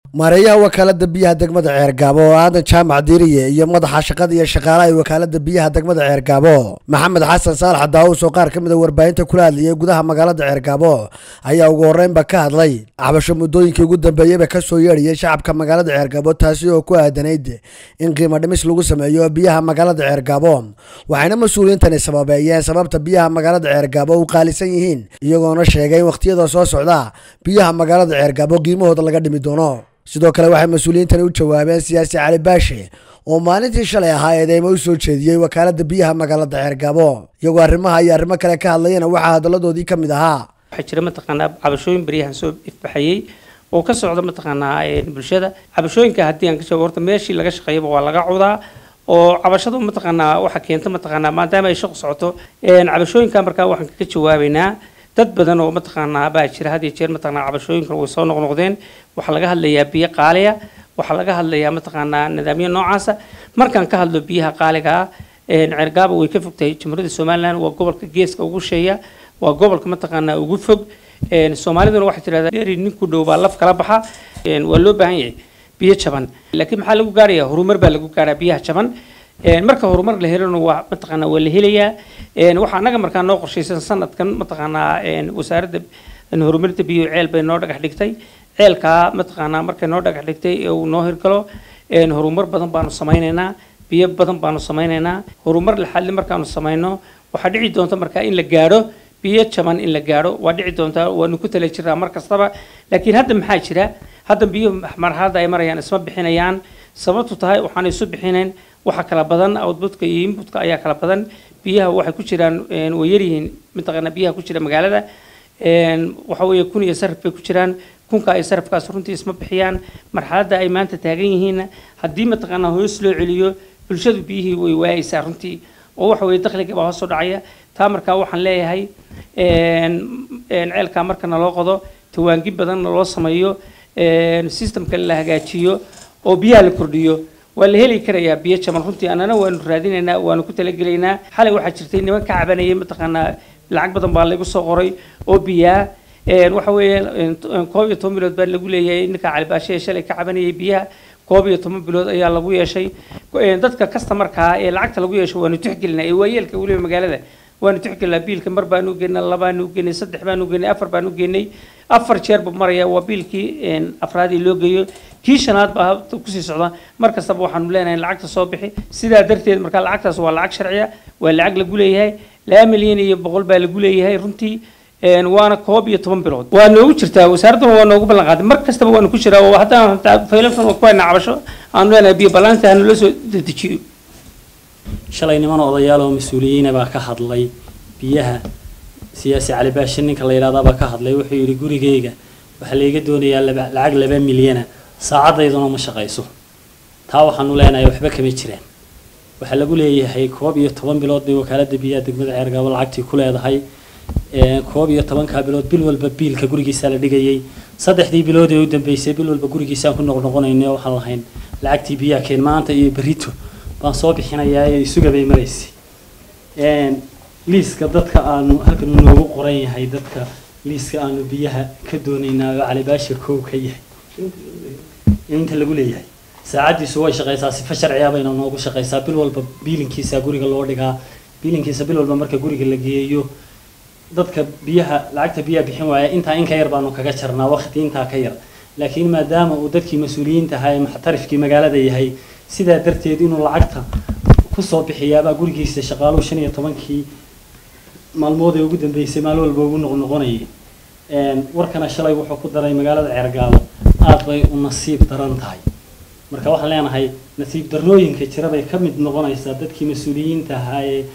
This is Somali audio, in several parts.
Mareeyaha wakaalada biyaha degmada Ceergaabo oo aadan jaamac diiriye iyo madaxa shaqada iyo shaqaalaha wakaalada biyaha degmada Ceergaabo Maxamed Xasan Saalax Daawus oo qaar kamid ah warbaahinta kula hadlayay gudaha magaalada Ceergaabo ayaa ugu horeynba ka hadlay cabasho muddooyinkii ugu dambeeyay ka soo yeeriyay shacabka magaalada Ceergaabo taasi oo ku aadanayd in qiimo dhimis lagu sameeyo biyaha magaalada Ceergaabo waxayna mas'uuliyiintani sababeeyeen sababta biyaha magaalada Ceergaabo u qaalisan yihiin iyagoona sheegay waqtiyada soo socda biyaha magaalada Ceergaabo qiimahooda laga dhimi doono sidoo kale waxay mas'uuliyiintani u jawaabeen siyaasi Cali Baashi oo maalintii shalay ahaa eedeymo u soo jeediyay wakaalada biyaha magaalada Ceergaabo iyagoo arrimaha iyo arrimo kale ka hadlayeen waxa hadaladoodii kamid ahaa waxa jira mataqaanaa cabashooyin bariyahan soo ifbaxayay oo ka socda mataqaanaa bulshada cabashooyinka haddii aan ka sheego horta meeshii laga shaqeeyay waa laga cudaa oo cabashadu mataqaanaa waxa keenta mataqaanaa maadaama ay shaqo socoto cabashooyinka markaa waxaan ka jawaabaynaa dad badan oo mataqaanaa baa jira had iyo jeer mataqaanaa cabashooyinkan way soo noqnoqdeen waxa laga hadlayaa biyo qaaliya waxa laga hadlayaa mataqaanaa nidaamyo noocaas markaan ka hadlo biyaha qaaliga Ceergaabo way ka fogtahay Jamhuuriyadda Soomaaliland waa gobolka geeska ugu sheeya waa gobolka mataqaanaa ugu fog Soomaaliduna waxa jira dheeri ninku dhow baa laf kala baxa waa loo baahan yahay biyo jaban laakiin maxaa lagu gaarayaa horumar baa lagu gaaraa biyaha jaban marka horumar la helana waa mataqaanaa waa la helayaa waxa anaga markaa noo qorshaysan sanadkan mataqaanaa wasaaradda horumarinta biyo ceel bay noo dhagax dhigtay ceelka mataqaanaa markay noo dhagax dhigtay uu noo hirgalo horumar badan baanu sameynaynaa biyo badan baanu sameynaynaa horumar la xalli markaanu sameyno waxa dhici doonta markaa in la gaaro biyo jaban in la gaaro waa dhici doonta waanu ku tala jiraa mar kastaba laakiin hadda maxaa jira hadda biyo marxaladda ay marayaan isma bixinayaan sababtu tahay waxaan isu bixinayn waxa kala badan outputka iyo inputka ayaa kala badan biyaha waxay ku jiraan way yar yihiin mataqaanaa biyaha ku jira magaalada waxa weeye kun iyo sarif bay ku jiraan kunka ay sarifkaas runtii isma bixiyaan marxaladda ay maanta taagan yihiin haddii mataqaanaa hoos loo celiyo bulshadu biyihii way waayaysaa runtii oo waxa weeye dakhliga baa hoos u dhacaya taa markaa waxaan leeyahay ceelka markana loo qodo tawaangi badanna loo sameeyo systemka la hagaajiyo oo biyaha la kordhiyo waa la heli karayaa biyo jaban runtii annana waanu raadinaynaa waanu ku talagelaynaa xalay waxaa jirtay niman ka cabanayay mataqaanaa lacag badan baa lagu soo qoray oo biyaa waxa weeye 12 bilood baa lagu leeyahay ninka Cali Baashi shalay ka cabanayay biyaha 12 bilood ayaa lagu yeeshay dadka customerka ee lacagta lagu yeesho waanu tixgelinaa ee waayeelka waliba magaalada waanu tixgelinaa biilka mar baanu geynay laba baanu geynay saddex baanu geynay afar baanu geynay afar jeer buu maraya waa biilkii afraadii loo geeyo kii shanaad baa ku sii socda markastaba waxaanu leenahay lacagta soo bixi sidaa darteed marka lacagtaas waa lacag sharciya waa lacag lagu leeyahay 2 milyan iyo 100 baa lagu leeyahay runtii waana 12 bilood waa noogu jirtaa wasaaraddu waa noogu ballan qaaday mar kastaba waanu ku jiraa oo haddana faylalkan oo ku hayna cabasho aanu leenahay biyo balaanta aanu la soo dejiyo shalay niman odayaal oo mas'uuliyiin baa ka hadlay biyaha siyaasi Cali Baashi ninka la yiraahdo baa ka hadlay wuxuu yiri gurigeyga waxa la iga doonayaa lacag 2 milyan saacadayduna ma shaqayso taa waxaanu leenahay waxba kama jiraan waxa lagu leeyahay 12 bilood bay wakaalada biyaha degmada Ceergaabo lacagtii ku leedahay 12 bilood bil walba biilka gurigiisa la dhigayay saddexdii bilood ee u dambeysay bil walba gurigiisa ku noqnoqonaynay waxaan lahayn lacagtii biyaha keen maanta iyo berito baan soo bixinayaa ee isuga bay maraysay liiska dadka aanu halkan noogu qoran yahay dadka liiska aanu biyaha ka doonaynaa Cali Baashi koow ka yahay inta lagu leeyahay saacadiisu way shaqeysaa si sharciya bayna noogu shaqeysaa bil walba biilinkiisa guriga loo dhigaa biilinkiisa bil walba marka guriga la geeyo dadka biyaha lacagta biyaha bixin waaya inta in ka yar baanu kaga jarnaa waqti inta ka yar laakiin maadaama uu dadkii mas'uuliyiinta ahaa maxtarifkii magaalada yahay sidaa darteed inuu lacagta ku soo bixiyaaba gurigiisa shaqaaluhu 15kii maalmood ee ugu dambeysay maalin walba ugu noqnoqonayay warkana shalay wuxuu ku daray magaalada Ceergaabo aad bay u nasiib daran tahay marka waxaan leenahay nasiib darrooyinka jira bay ka mid noqonaysaa dadkii mas'uuliyiinta ahaa ee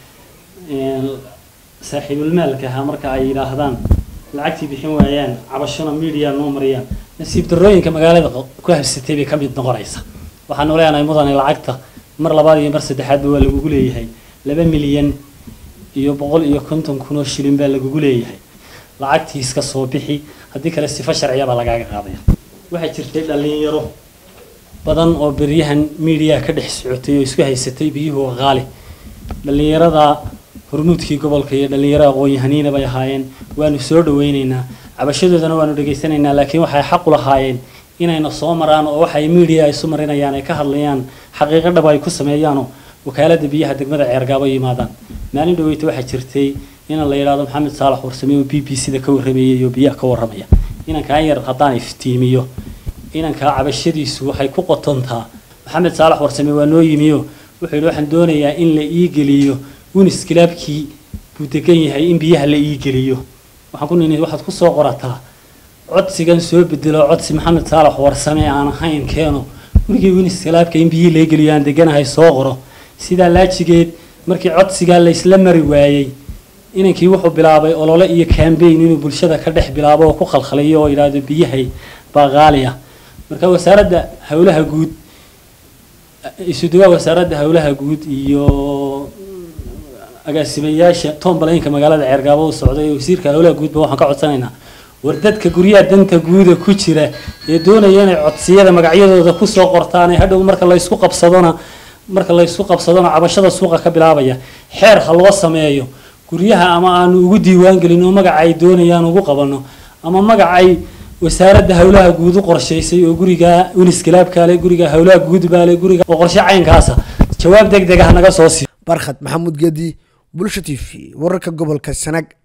saaxiibul maalka ahaa marka ay yiraahdaan lacagtii bixin waayaan cabashana media noo mariyaan nasiib darrooyinka magaalada ku habsatay bay ka mid noqonaysaa waxaan leenahay mudan lacagta mar labaad iyo mar saddexaad waa lagu leeyahay 2 milyan iyo 150 kun oo shilin baa lagu leeyahay lacagtii iska soo bixi haddii kale sifa sharciya baa lagaaga qaadaya waxa jirtay dhalinyaro badan oo bariyahan media ka dhex socotay oo isku haysatay biyuhu qaali dhalinyarada hormuudkii gobolka iyo dhalinyarada aqoon-yahaniina bay ahaayeen waanu soo dhaweynaynaa cabashadoodana waanu dhageysanaynaa laakiin waxay xaq u lahaayeen inayna soo maraan oo waxay media ay soo marinayaan ay ka hadlayaan xaqiiqo dhab ay ku sameeyaan wakaalada biyaha degmada Ceergaabo yimaadaan maalin dhaweeyta waxa jirtay in la yiraahdo Maxamed Saalax Warsame oo BBC-da ka warramayay iyo biyaha ka warramaya inanka yar haddaan iftiimiyo inanka cabashadiisu waxay ku qotontaa Maxamed Saalax Warsame waa noo yimiyo wuxuu waxaan doonayaa in la ii geliyo unis kilaabkii buu degan yahay in biyaha la ii geliyo waxaan ku neenay waxaad ku soo qorataa codsigan soo bedelo codsi Maxamed Saalax Warsame aan ahayn keeno gurigii unis kilaabka in biyaha la geliyo aan deganahay soo qoro sida laajigeed markii codsiga la isla mari waayay inankii wuxuu bilaabay olole iyo campaign inuu bulshada ka dhex bilaabo oo ku khalkhaliyo oo yiraahdo biyahay baaqaaliya marka wasaaradda hawlaha guud isuduwa wasaaradda hawlaha guud iyo agaasimayaasha Tombalayinka magaalada Ceergaabo oo socday wasiirka hawlaha guud waxaan ka codsanaynaa war dadka guryaha danta guud ku jira ee doonaya inay codsiyada magacyadooda ku soo qortaan ee hadhow marka la isku qabsadona cabashada suuqa ka bilaabaya xeer ha loo sameeyo guryaha ama aan ugu diiwaan gelino magacay doonayaan ugu qabano ama magacay wasaaradda hawlaha guud u qorshaysay oo guriga unis kilaabka leh guriga hawlaha guud baa leh guriga oo qorshe caynkaas jawaab degdeg ah naga soo sii Barkhad Maxamuud Gedi Bulsho TV wararka gobolka Sanaag